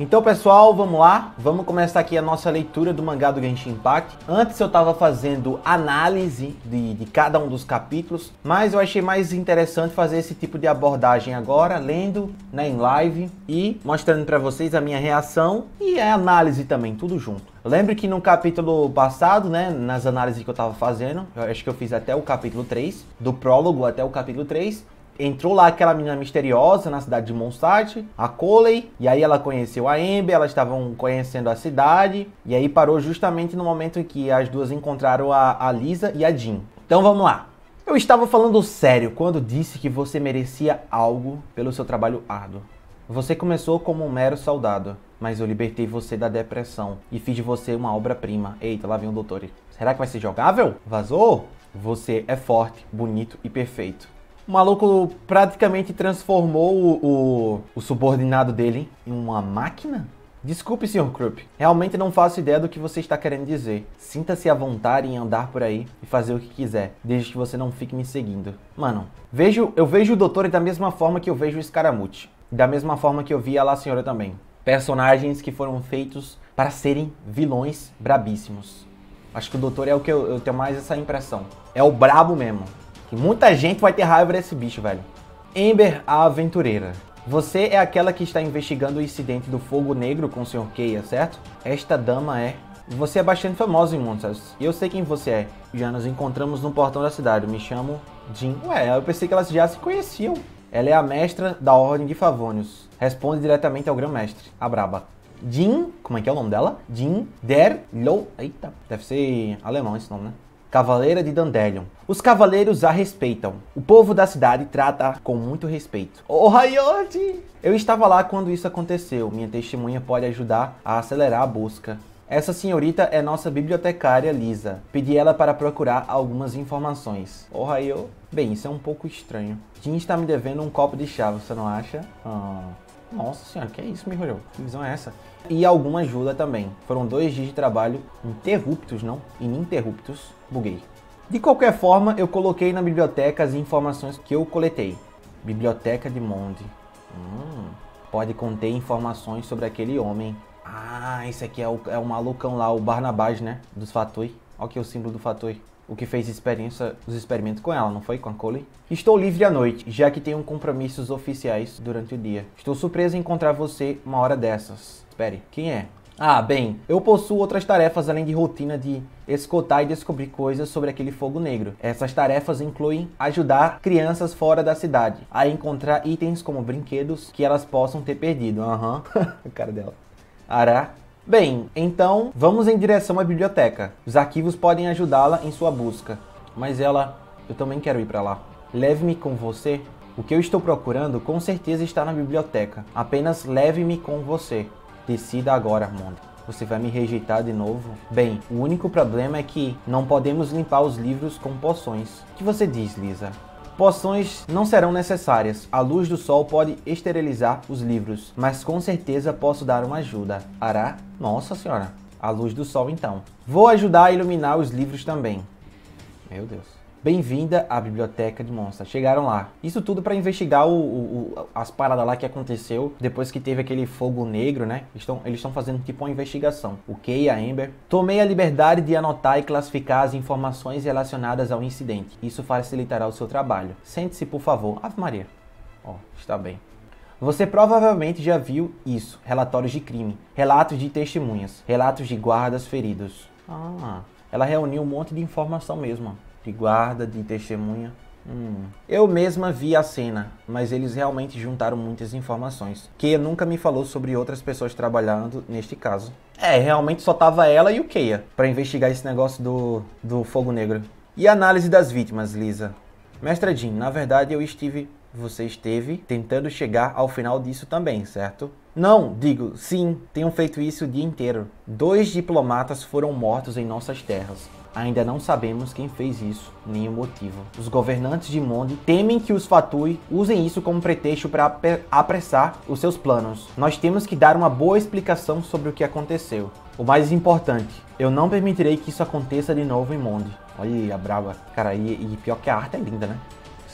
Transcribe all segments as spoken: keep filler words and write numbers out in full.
Então, pessoal, vamos lá. Vamos começar aqui a nossa leitura do mangá do Genshin Impact. Antes eu estava fazendo análise de, de cada um dos capítulos, mas eu achei mais interessante fazer esse tipo de abordagem agora, lendo, né, em live e mostrando para vocês a minha reação e a análise também, tudo junto. Lembre que no capítulo passado, né, nas análises que eu estava fazendo, eu acho que eu fiz até o capítulo três, do prólogo até o capítulo três, entrou lá aquela menina misteriosa na cidade de Mondstadt, a Collei, e aí ela conheceu a Amber, elas estavam conhecendo a cidade, e aí parou justamente no momento em que as duas encontraram a, a Lisa e a Jean. Então vamos lá. Eu estava falando sério quando disse que você merecia algo pelo seu trabalho árduo. Você começou como um mero soldado, mas eu libertei você da depressão e fiz de você uma obra-prima. Eita, lá vem o doutor. Será que vai ser jogável? Vazou? Você é forte, bonito e perfeito. O maluco praticamente transformou o, o, o subordinado dele em uma máquina? Desculpe, senhor Krupp. Realmente não faço ideia do que você está querendo dizer. Sinta-se à vontade em andar por aí e fazer o que quiser, desde que você não fique me seguindo. Mano, vejo, eu vejo o doutor da mesma forma que eu vejo o Scaramouche. Da mesma forma que eu vi a La Senhora também. Personagens que foram feitos para serem vilões brabíssimos. Acho que o doutor é o que eu, eu tenho mais essa impressão. É o brabo mesmo. E muita gente vai ter raiva desse bicho, velho. Amber, a aventureira. Você é aquela que está investigando o incidente do fogo negro com o senhor Keia, certo? Esta dama é... Você é bastante famosa em Mondstadt. E eu sei quem você é. Já nos encontramos no portão da cidade. Me chamo Jean. Ué, eu pensei que elas já se conheciam. Ela é a mestra da Ordem de Favonius. Responde diretamente ao grão-mestre, a braba. Jean... Como é que é o nome dela? Jean der Lo... Eita, deve ser alemão esse nome, né? Cavaleira de Dandelion. Os cavaleiros a respeitam. O povo da cidade trata com muito respeito. Oh, Hayoti! Eu estava lá quando isso aconteceu. Minha testemunha pode ajudar a acelerar a busca. Essa senhorita é nossa bibliotecária Lisa. Pedi ela para procurar algumas informações. Oh, Hayo. Bem, isso é um pouco estranho. Jin está me devendo um copo de chá, você não acha? Ah... Nossa senhora, que é isso, Mihoyo? Que visão é essa? E alguma ajuda também. Foram dois dias de trabalho interruptos, não? Ininterruptos. Buguei. De qualquer forma, eu coloquei na biblioteca as informações que eu coletei. Biblioteca de Monde. Hum, pode conter informações sobre aquele homem. Ah, esse aqui é o, é o malucão lá, o Barnabás, né? Dos Fatui. Olha aqui o símbolo do Fatui. O que fez experiência, os experimentos com ela, não foi? Com a Collei? Estou livre à noite, já que tenho compromissos oficiais durante o dia. Estou surpreso em encontrar você uma hora dessas. Espere, quem é? Ah, bem, eu possuo outras tarefas além de rotina de escutar e descobrir coisas sobre aquele fogo negro. Essas tarefas incluem ajudar crianças fora da cidade a encontrar itens como brinquedos que elas possam ter perdido. Aham, uhum. A cara dela. Ará. Bem, então vamos em direção à biblioteca. Os arquivos podem ajudá-la em sua busca. Mas ela... Eu também quero ir para lá. Leve-me com você. O que eu estou procurando com certeza está na biblioteca. Apenas leve-me com você. Decida agora, Monde. Você vai me rejeitar de novo? Bem, o único problema é que não podemos limpar os livros com poções. O que você diz, Lisa? Poções não serão necessárias. A luz do sol pode esterilizar os livros, mas com certeza posso dar uma ajuda. Ará? Nossa senhora. A luz do sol, então. Vou ajudar a iluminar os livros também. Meu Deus. Bem-vinda à biblioteca de Mondstadt. Chegaram lá. Isso tudo para investigar o, o, o, as paradas lá que aconteceu depois que teve aquele fogo negro, né? Estão, eles estão fazendo tipo uma investigação. O Kay e a Amber. Tomei a liberdade de anotar e classificar as informações relacionadas ao incidente. Isso facilitará o seu trabalho. Sente-se, por favor. Ave Maria. Ó, oh, está bem. Você provavelmente já viu isso. Relatórios de crime. Relatos de testemunhas. Relatos de guardas feridos. Ah, ela reuniu um monte de informação mesmo. De guarda, de testemunha. Hum. Eu mesma vi a cena, mas eles realmente juntaram muitas informações. Keia nunca me falou sobre outras pessoas trabalhando neste caso. É, realmente só tava ela e o Keia para investigar esse negócio do, do fogo negro. E a análise das vítimas, Lisa? Mestra Jean, na verdade eu estive... Você esteve tentando chegar ao final disso também, certo? Não, digo, sim, tenho feito isso o dia inteiro. Dois diplomatas foram mortos em nossas terras. Ainda não sabemos quem fez isso, nem o motivo. Os governantes de Monde temem que os Fatui usem isso como pretexto para apressar os seus planos. Nós temos que dar uma boa explicação sobre o que aconteceu. O mais importante, eu não permitirei que isso aconteça de novo em Monde. Olha aí, a brava. Cara, e, e pior que a arte é linda, né?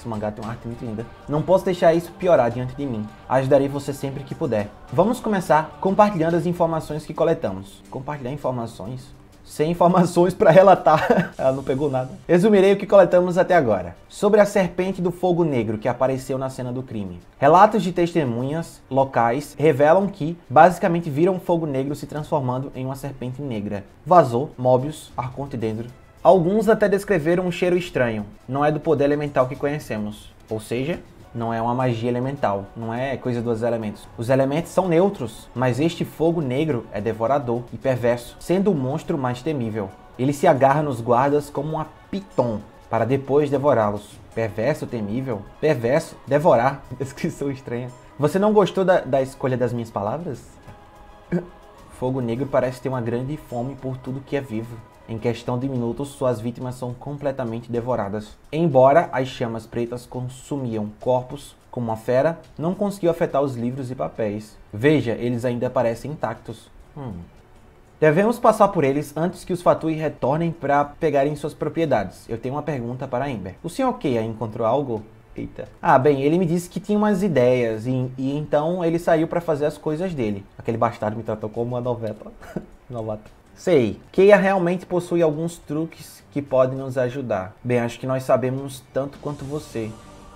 Nossa, o mangá tem uma arte muito linda. Não posso deixar isso piorar diante de mim. Ajudarei você sempre que puder. Vamos começar compartilhando as informações que coletamos. Compartilhar informações? Sem informações para relatar. Ela não pegou nada. Resumirei o que coletamos até agora. Sobre a serpente do fogo negro que apareceu na cena do crime. Relatos de testemunhas locais revelam que basicamente viram o fogo negro se transformando em uma serpente negra. Vazou, Mobius, Arconte dentro. Alguns até descreveram um cheiro estranho. Não é do poder elemental que conhecemos. Ou seja, não é uma magia elemental, não é coisa dos elementos. Os elementos são neutros, mas este fogo negro é devorador e perverso, sendo o monstro mais temível. Ele se agarra nos guardas como uma piton, para depois devorá-los. Perverso, temível, perverso, devorar. Descrição estranha. Você não gostou da, da escolha das minhas palavras? Fogo negro parece ter uma grande fome por tudo que é vivo. Em questão de minutos, suas vítimas são completamente devoradas. Embora as chamas pretas consumiam corpos como uma fera, não conseguiu afetar os livros e papéis. Veja, eles ainda parecem intactos. Hum. Devemos passar por eles antes que os Fatui retornem para pegarem suas propriedades. Eu tenho uma pergunta para Ember. O senhor Keia encontrou algo? Eita. Ah, bem, ele me disse que tinha umas ideias e, e então ele saiu para fazer as coisas dele. Aquele bastardo me tratou como uma noveta. Novata. Sei, Keia realmente possui alguns truques que podem nos ajudar. Bem, acho que nós sabemos tanto quanto você.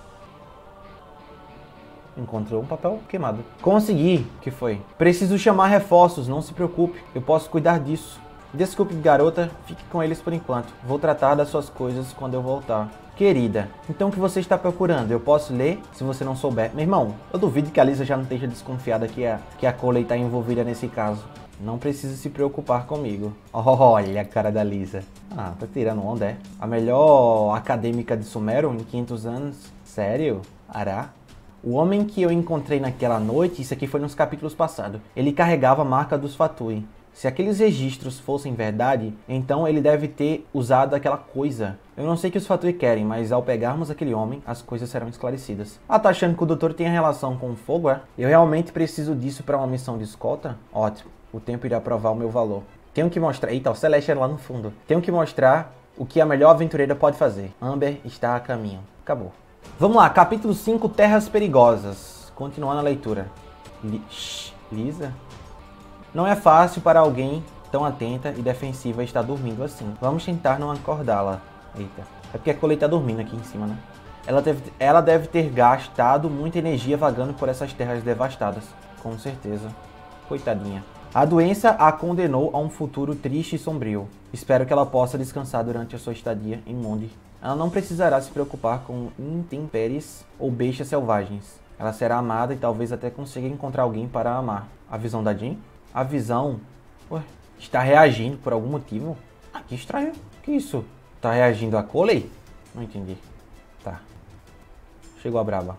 Encontrou um papel queimado. Consegui, que foi? Preciso chamar reforços, não se preocupe. Eu posso cuidar disso. Desculpe, garota, fique com eles por enquanto. Vou tratar das suas coisas quando eu voltar. Querida, então o que você está procurando? Eu posso ler se você não souber. Meu irmão, eu duvido que a Lisa já não esteja desconfiada que a, que a Coley está envolvida nesse caso. Não precisa se preocupar comigo. Olha a cara da Lisa. Ah, tá tirando onda, é? A melhor acadêmica de Sumero em quinhentos anos? Sério? Ará? O homem que eu encontrei naquela noite, isso aqui foi nos capítulos passados, ele carregava a marca dos Fatui. Se aqueles registros fossem verdade, então ele deve ter usado aquela coisa. Eu não sei o que os Fatui querem, mas ao pegarmos aquele homem, as coisas serão esclarecidas. Ah, tá achando que o doutor tem relação com o fogo, é? Eu realmente preciso disso para uma missão de escolta? Ótimo. O tempo irá provar o meu valor. Tenho que mostrar... Eita, o Celeste é lá no fundo. Tenho que mostrar o que a melhor aventureira pode fazer. Amber está a caminho. Acabou. Vamos lá, capítulo cinco, Terras Perigosas. Continuando a leitura. Li... Shhh, Lisa? Não é fácil para alguém tão atenta e defensiva estar dormindo assim. Vamos tentar não acordá-la. Eita. É porque a Colei tá dormindo aqui em cima, né? Ela deve, ela deve ter gastado muita energia vagando por essas terras devastadas. Com certeza. Coitadinha. A doença a condenou a um futuro triste e sombrio. Espero que ela possa descansar durante a sua estadia em Monde. Ela não precisará se preocupar com intempéries ou bestas selvagens. Ela será amada e talvez até consiga encontrar alguém para a amar. A visão da Jean? A visão... Ué, está reagindo por algum motivo? Ah, que estranho. Que isso? Está reagindo a Coley? Não entendi. Tá. Chegou a braba.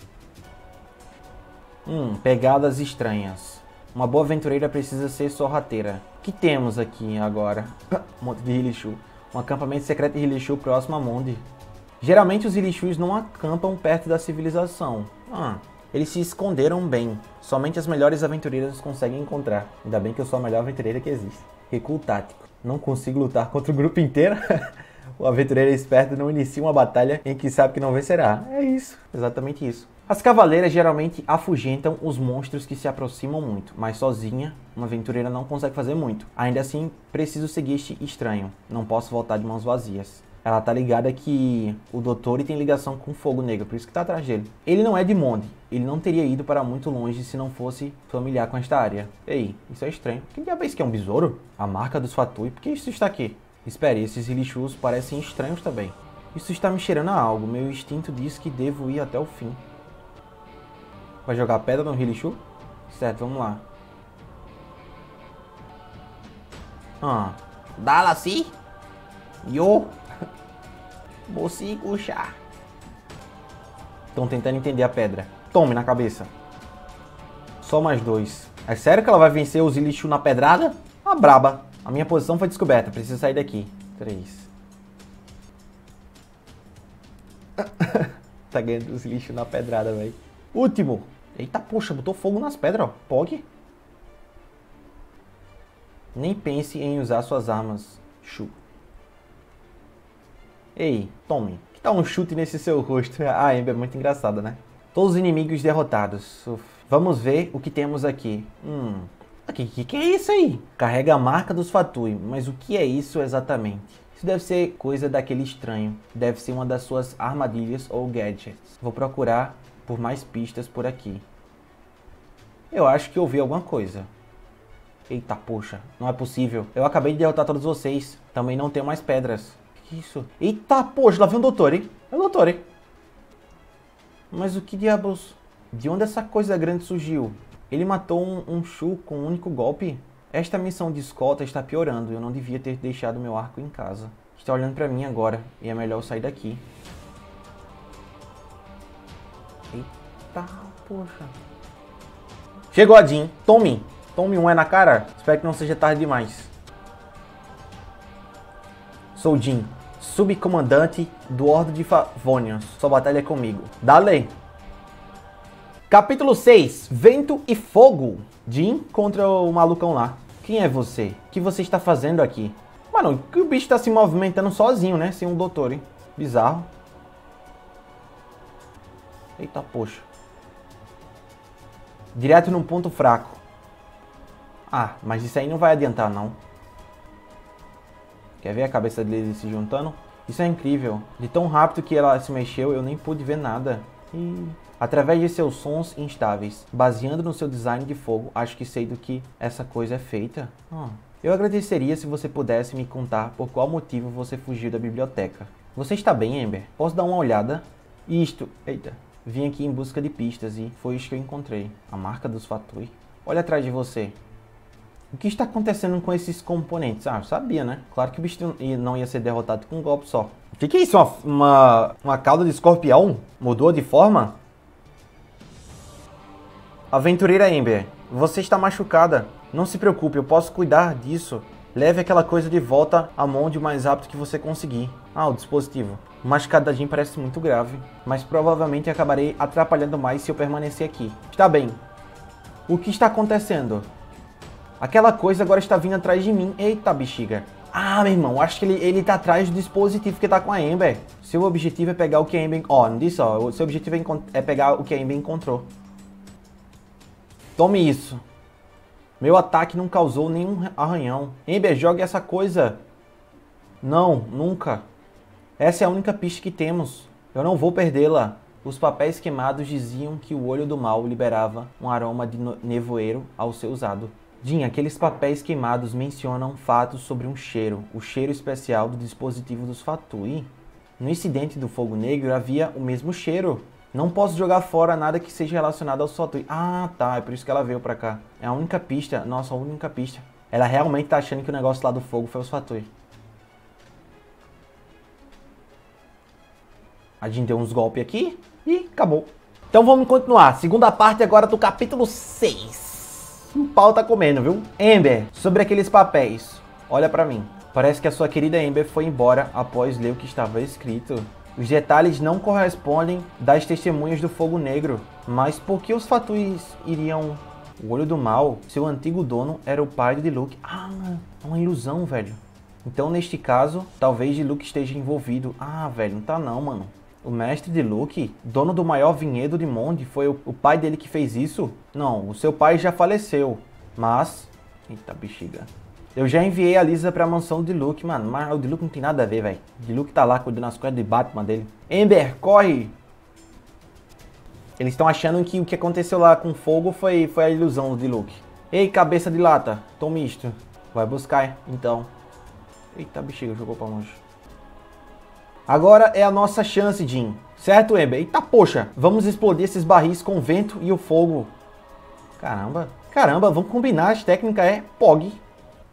Hum, pegadas estranhas. Uma boa aventureira precisa ser sorrateira. O que temos aqui agora? Monte de Hilishu. Um acampamento secreto de Hilishu próximo a Monde. Geralmente os Hilishus não acampam perto da civilização. Ah, eles se esconderam bem. Somente as melhores aventureiras conseguem encontrar. Ainda bem que eu sou a melhor aventureira que existe. Recuo tático. Não consigo lutar contra o grupo inteiro? O aventureiro esperto não inicia uma batalha em que sabe que não vencerá. É isso, exatamente isso. As cavaleiras geralmente afugentam os monstros que se aproximam muito, mas sozinha, uma aventureira não consegue fazer muito. Ainda assim, preciso seguir este estranho. Não posso voltar de mãos vazias. Ela tá ligada que o doutor tem ligação com o Fogo Negro, por isso que tá atrás dele. Ele não é de Monde. Ele não teria ido para muito longe se não fosse familiar com esta área. Ei, isso é estranho. Que diabo é isso que é um besouro? A marca dos Fatui? Por que isso está aqui? Espere, esses Hilishus parecem estranhos também. Isso está me cheirando a algo. Meu instinto diz que devo ir até o fim. Vai jogar pedra no Hilishu? Certo, vamos lá. Ah, dá-la assim? Yo! Mocinho chá. Estão tentando entender a pedra. Tome na cabeça. Só mais dois. É sério que ela vai vencer os Hilishu na pedrada? Ah, braba. A minha posição foi descoberta. Preciso sair daqui. Três. Tá ganhando os Hilishu na pedrada, velho. Último. Eita, poxa, botou fogo nas pedras, ó. Pog. Nem pense em usar suas armas, Shu. Ei, tome. Que tal um chute nesse seu rosto? A Amber é muito engraçada, né? Todos os inimigos derrotados. Uf. Vamos ver o que temos aqui. Hum... O que, que, que é isso aí? Carrega a marca dos Fatui, mas o que é isso exatamente? Isso deve ser coisa daquele estranho. Deve ser uma das suas armadilhas ou gadgets. Vou procurar por mais pistas por aqui. Eu acho que ouvi alguma coisa. Eita, poxa, não é possível. Eu acabei de derrotar todos vocês. Também não tenho mais pedras. Que isso? Eita, poxa, lá vem o doutor, hein? É o doutor, hein? Mas o que diabos? De onde essa coisa grande surgiu? Ele matou um, um Shu com um único golpe? Esta missão de escolta está piorando. Eu não devia ter deixado meu arco em casa. Está olhando pra mim agora. E é melhor eu sair daqui. Eita, poxa. Chegou a Jean. Tome. Tome um é na cara. Espero que não seja tarde demais. Sou Jean, subcomandante do Ordo de Favonius. Sua batalha é comigo. Dale. Capítulo seis. Vento e Fogo. Jean contra o malucão lá. Quem é você? O que você está fazendo aqui? Mano, que o bicho está se movimentando sozinho, né? Sem um doutor, hein? Bizarro. Eita, poxa. Direto num ponto fraco. Ah, mas isso aí não vai adiantar, não. Quer ver a cabeça dele se juntando? Isso é incrível. De tão rápido que ela se mexeu, eu nem pude ver nada. E... através de seus sons instáveis, baseando no seu design de fogo, acho que sei do que essa coisa é feita. Oh. Eu agradeceria se você pudesse me contar por qual motivo você fugiu da biblioteca. Você está bem, Amber? Posso dar uma olhada? Isto... Eita. Vim aqui em busca de pistas e foi isso que eu encontrei. A marca dos Fatui. Olha atrás de você. O que está acontecendo com esses componentes? Ah, eu sabia, né? Claro que o bicho não ia ser derrotado com um golpe só. O que, que é isso? Uma, uma, uma cauda de escorpião? Mudou de forma? Aventureira Amber, você está machucada. Não se preocupe, eu posso cuidar disso. Leve aquela coisa de volta à mão o mais rápido que você conseguir. Ah, o dispositivo. O machucado da Jean parece muito grave, mas provavelmente acabarei atrapalhando mais se eu permanecer aqui. Está bem. O que está acontecendo? Aquela coisa agora está vindo atrás de mim. Eita, bexiga. Ah, meu irmão, acho que ele, ele tá atrás do dispositivo que tá com a Amber. Seu objetivo é pegar o que a Amber... Ó, não disse, ó. O seu objetivo é, é pegar o que a Amber encontrou. Tome isso. Meu ataque não causou nenhum arranhão. Amber, jogue essa coisa. Não, nunca. Essa é a única pista que temos. Eu não vou perdê-la. Os papéis queimados diziam que o olho do mal liberava um aroma de nevoeiro ao ser usado. Jean, aqueles papéis queimados mencionam fatos sobre um cheiro, o cheiro especial do dispositivo dos Fatui. No incidente do Fogo Negro havia o mesmo cheiro. Não posso jogar fora nada que seja relacionado aos Fatui. Ah, tá, é por isso que ela veio pra cá. É a única pista, nossa, a única pista. Ela realmente tá achando que o negócio lá do fogo foi os Fatui. A Jean deu uns golpes aqui e acabou. Então vamos continuar. Segunda parte agora do capítulo seis. O pau tá comendo, viu? Amber, sobre aqueles papéis. Olha pra mim. Parece que a sua querida Amber foi embora após ler o que estava escrito. Os detalhes não correspondem das testemunhas do Fogo Negro. Mas por que os Fatuis iriam... O Olho do Mal, seu antigo dono, era o pai de Luke. Ah, é uma ilusão, velho. Então, neste caso, talvez Luke esteja envolvido. Ah, velho, não tá não, mano. O mestre de Luke, dono do maior vinhedo de Monde, foi o, o pai dele que fez isso? Não, o seu pai já faleceu. Mas... Eita, bexiga. Eu já enviei a Lisa pra mansão de Luke, mano. Mas o de Luke não tem nada a ver, velho. O de Luke tá lá cuidando das coisas de Batman dele. Amber, corre! Eles estão achando que o que aconteceu lá com fogo foi, foi a ilusão de Luke. Ei, cabeça de lata, tome isto. Vai buscar, então. Eita, bexiga, jogou pra longe. Agora é a nossa chance, Jean. Certo, Amber? Eita, poxa. Vamos explodir esses barris com o vento e o fogo. Caramba. Caramba, vamos combinar. As técnicas é P O G.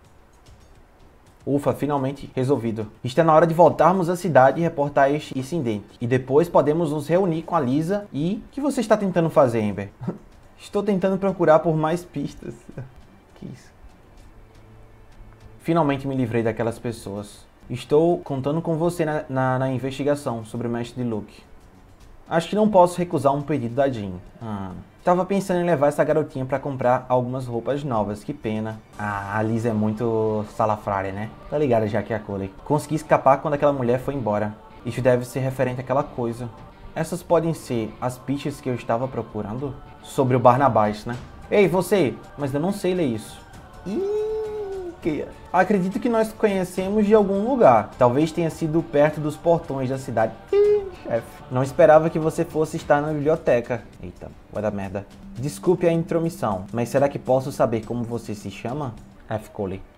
Ufa, finalmente resolvido. Está na hora de voltarmos à cidade e reportar este incidente. E depois podemos nos reunir com a Lisa e... O que você está tentando fazer, Amber? Estou tentando procurar por mais pistas. Que isso? Finalmente me livrei daquelas pessoas. Estou contando com você na, na, na investigação sobre o mestre de Luke. Acho que não posso recusar um pedido da Jean. Ah, estava pensando em levar essa garotinha para comprar algumas roupas novas. Que pena. Ah, a Liz é muito salafrária, né? Tá ligada já que é a Cole. Consegui escapar quando aquela mulher foi embora. Isso deve ser referente àquela coisa. Essas podem ser as pistas que eu estava procurando? Sobre o Barnabás, né? Ei, você! Mas eu não sei ler isso. Ih, que... Acredito que nós conhecemos de algum lugar. Talvez tenha sido perto dos portões da cidade. Ih, chefe. Não esperava que você fosse estar na biblioteca. Eita, vai dar merda. Desculpe a intromissão, mas será que posso saber como você se chama? F. Coley.